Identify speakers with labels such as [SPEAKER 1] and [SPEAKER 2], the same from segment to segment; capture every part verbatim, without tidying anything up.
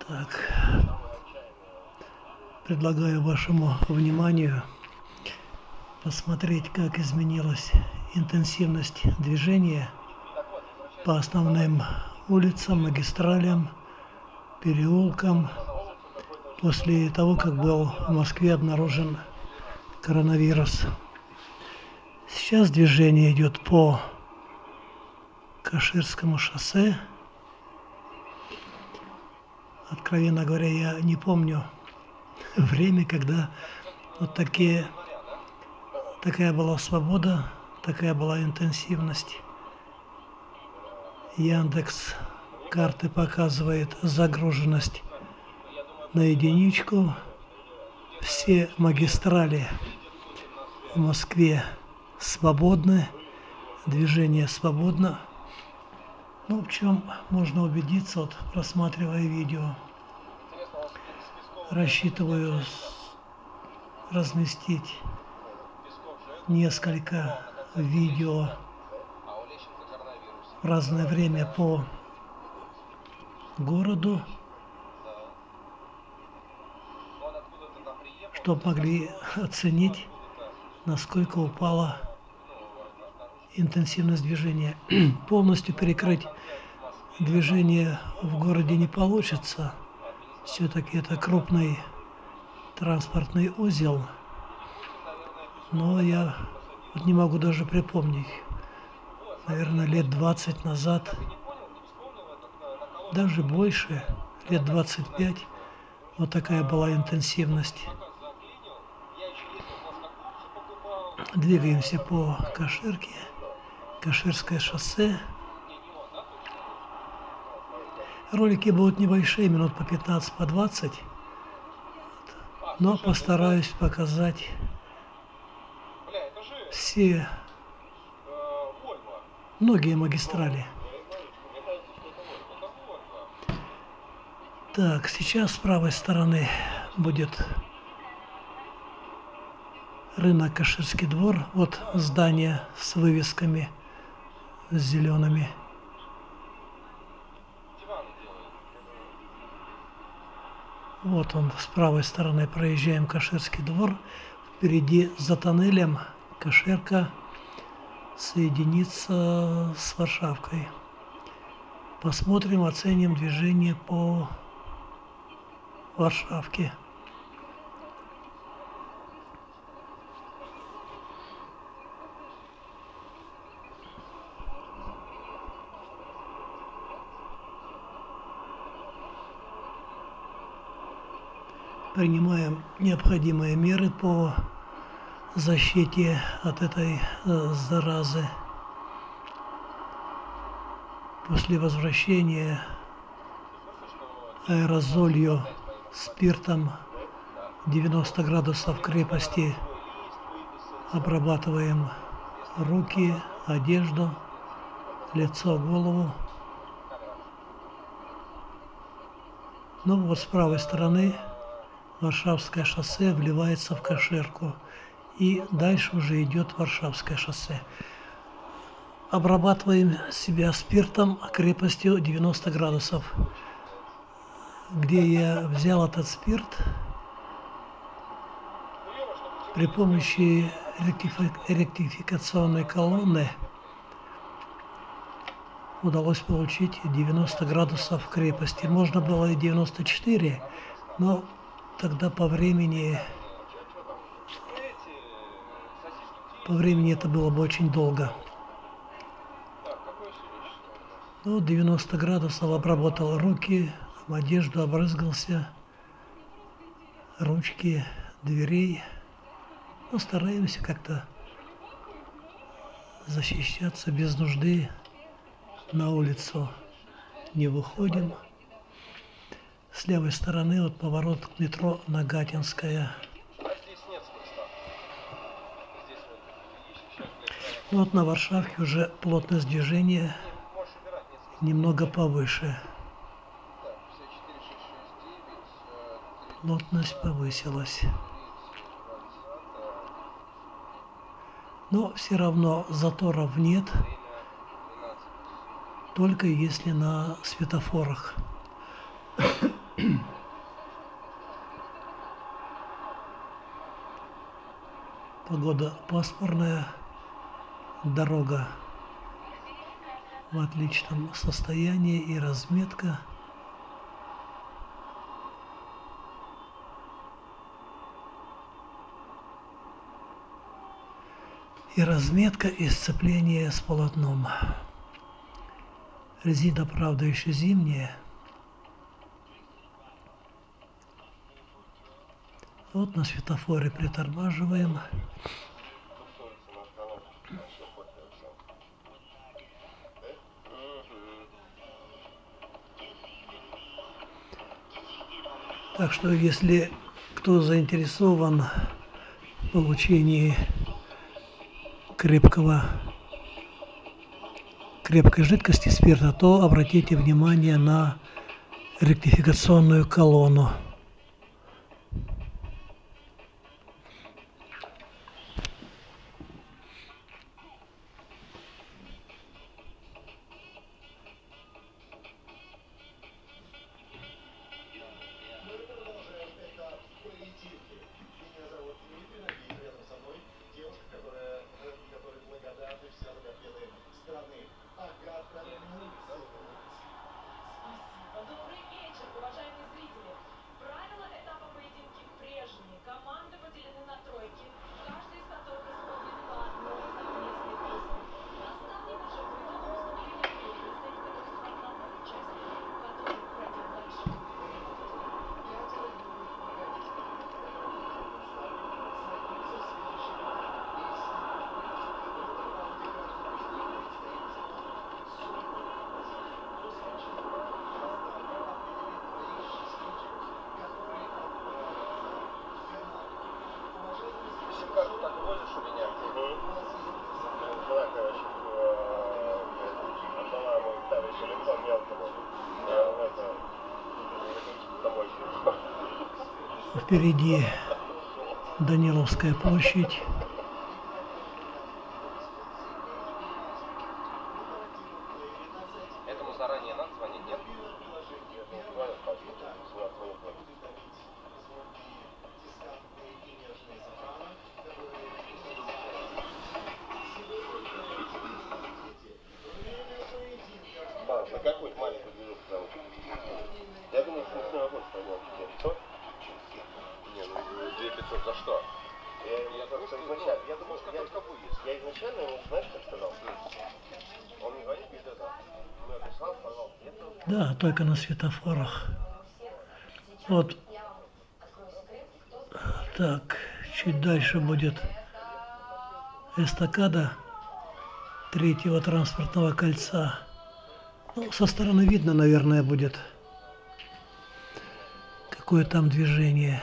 [SPEAKER 1] Так, предлагаю вашему вниманию посмотреть, как изменилась интенсивность движения по основным улицам, магистралям, переулкам после того, как был в Москве обнаружен коронавирус. Сейчас движение идет по Каширскому шоссе. Откровенно говоря, я не помню время, когда вот такие, такая была свобода, такая была интенсивность. Яндекс карты показывает загруженность на единичку. Все магистрали в Москве свободны, движение свободно. Ну, в чем можно убедиться, вот, просматривая видео. Рассчитываю разместить несколько видео в разное время по городу, чтобы могли оценить, насколько упала интенсивность движения. Полностью перекрыть движение в городе не получится. Все-таки это крупный транспортный узел. Но я вот не могу даже припомнить. Наверное, лет двадцать назад, даже больше, лет двадцать пять, вот такая была интенсивность. Двигаемся по Каширке, Каширское шоссе. Ролики будут небольшие, минут по пятнадцать, по двадцать, но постараюсь показать все, многие магистрали. Так, сейчас с правой стороны будет рынок Каширский двор. Вот здание с вывесками с зелеными. Вот он, с правой стороны проезжаем Каширский двор. Впереди за тоннелем Каширка соединится с Варшавкой. Посмотрим, оценим движение по Варшавке. Принимаем необходимые меры по защите от этой э, заразы. После возвращения аэрозолью, спиртом девяносто градусов крепости обрабатываем руки, одежду, лицо, голову. Ну вот с правой стороны Варшавское шоссе вливается в Каширку, и дальше уже идет Варшавское шоссе. Обрабатываем себя спиртом крепостью девяносто градусов. Где я взял этот спирт? При помощи ректифи... ректификационной колонны удалось получить девяносто градусов крепости. Можно было и девяносто четыре, но тогда по времени, по времени это было бы очень долго. Ну, девяносто градусов обработал руки, одежду, обрызгался, ручки дверей. Ну, стараемся как-то защищаться, без нужды на улицу не выходим. С левой стороны вот поворот к метро Нагатинская. Вот на Варшавке уже плотность движения немного повыше. Плотность повысилась. Но все равно заторов нет, только если на светофорах. Погода пасмурная, дорога в отличном состоянии и разметка. И разметка, и сцепление с полотном. Резина, правда, еще зимняя. Вот на светофоре притормаживаем. Так что, если кто заинтересован в получении крепкого, крепкой жидкости спирта, то обратите внимание на ректификационную колонну. Впереди Даниловская площадь.
[SPEAKER 2] Этому заранее надо звонить, нет? А, по какой-то маленькой движухе там. Я думаю, что никто не хочет поднял тебе. Что? Не, ну две пятьсот за что? Я, я, просто изначально, я думал, что я, я изначально ему, знаешь, как сказал? Он мне говорит без этого. Ну, я писал, сказал, это...
[SPEAKER 1] Да, только на светофорах. Вот. Так, чуть дальше будет эстакада третьего транспортного кольца. Ну, со стороны видно, наверное, будет, какое там движение.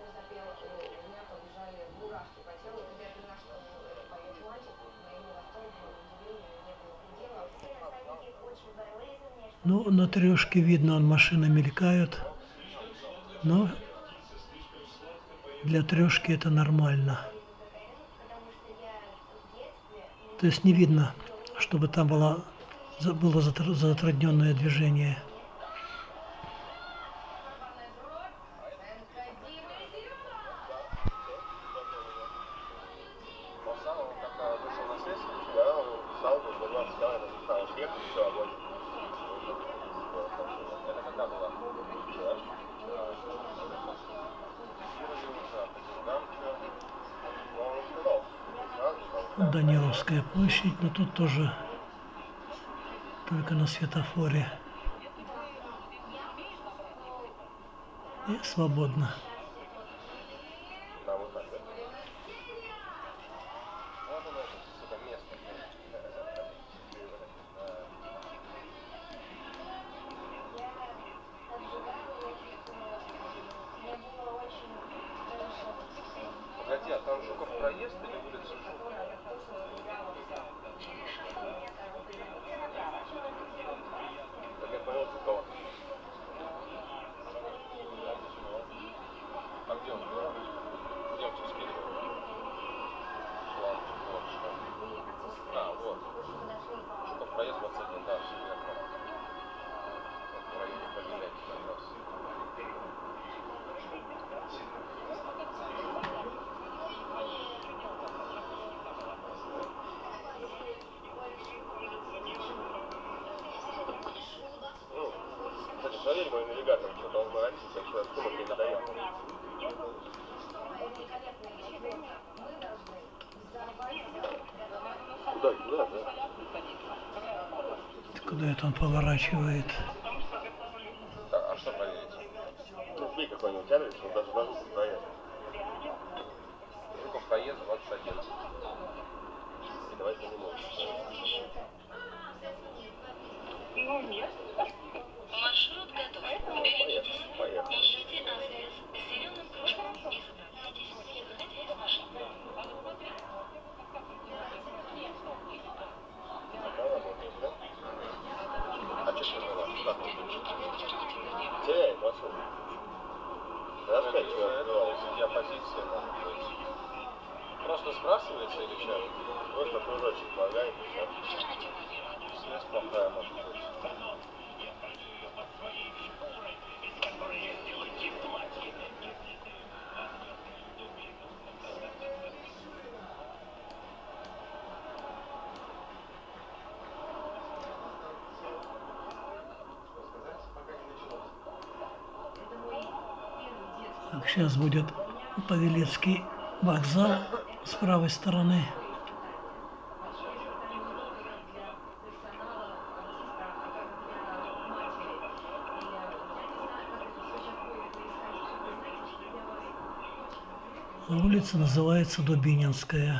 [SPEAKER 1] Ну, на трешке видно, он машины мелькают, но для трешки это нормально. То есть не видно, чтобы там было, было затрудненное движение. Даниловская площадь, но тут тоже только на светофоре. И свободно.
[SPEAKER 2] Погоди, а там Жуков проезд или улица Жукова? Так я понял, Жукова. проверь мой навигатор, что-то он говорится, что сумма не выдает. Куда, куда, да?
[SPEAKER 1] Куда это он поворачивает?
[SPEAKER 2] Так, а что проверить? Ну, вбей какой-нибудь адрес, он даже на Жуков проезд. Жуков проезд двадцать один. И давай по нему.
[SPEAKER 3] Ну нет. Маршрут готов. Берегитесь.
[SPEAKER 2] Поехали.
[SPEAKER 3] Ищите адрес с зеленым кружком и заправляйтесь, не выходя из машины.
[SPEAKER 2] Пока работаешь, да? А что ты была? Как ты? Теряет маршрут. Рассказать, что это я позиция, может быть. Просто сбрасывается или что? Просто кружочек лагает и все. Связь плохая, может быть.
[SPEAKER 1] Так, сейчас будет Павелецкий вокзал с правой стороны. Улица называется Дубининская.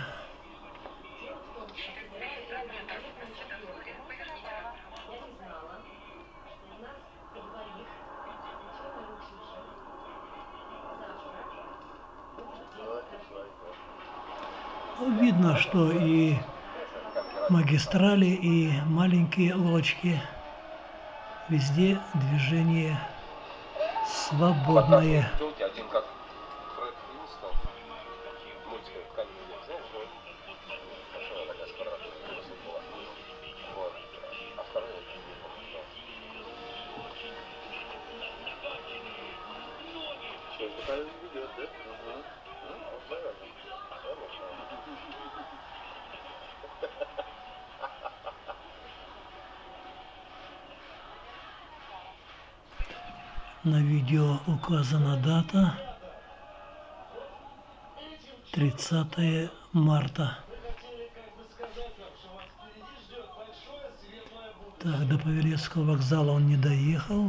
[SPEAKER 1] Видно, что и магистрали, и маленькие лодочки. Везде движение свободное.
[SPEAKER 2] Один как Фред Флинстон. Мультика в камере, знаешь, что? Машина такая с квадратной колесом была. Вот. А второй я не помню. Что, пока ведет, да? Угу. Ну, наверное.
[SPEAKER 1] На видео указана дата тридцатое марта. Так, до Павелецкого вокзала он не доехал.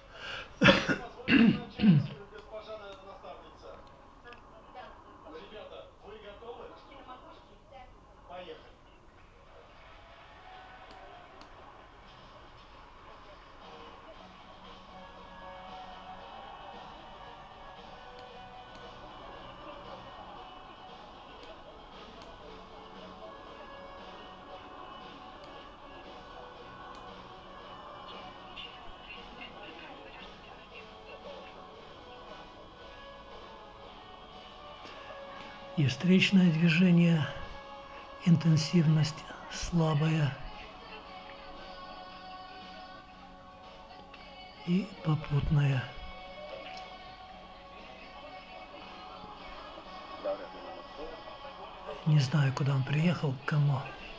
[SPEAKER 1] И встречное движение, интенсивность слабая. И попутная. Не знаю, куда он приехал, к кому.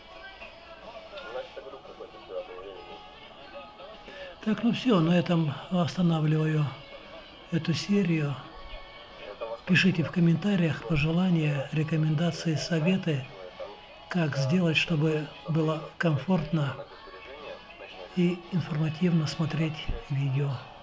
[SPEAKER 1] Так, ну все, на этом останавливаю эту серию. Пишите в комментариях пожелания, рекомендации, советы, как сделать, чтобы было комфортно и информативно смотреть видео.